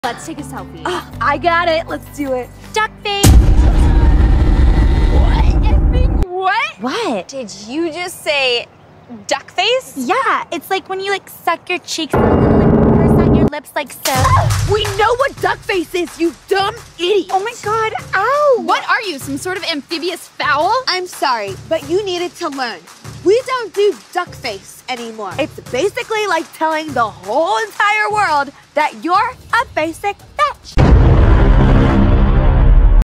Let's take a selfie. I got it. Let's do it. Duck face. What? What? Did you just say duck face? Yeah, it's like when you suck your cheeks a little and purse out your lips like so. We know what duck face is, you dumb idiot! Oh my god, ow! What are you, some sort of amphibious fowl? I'm sorry, but you needed to learn. We don't do duck face anymore. It's basically like telling the whole entire world that you're a basic bitch.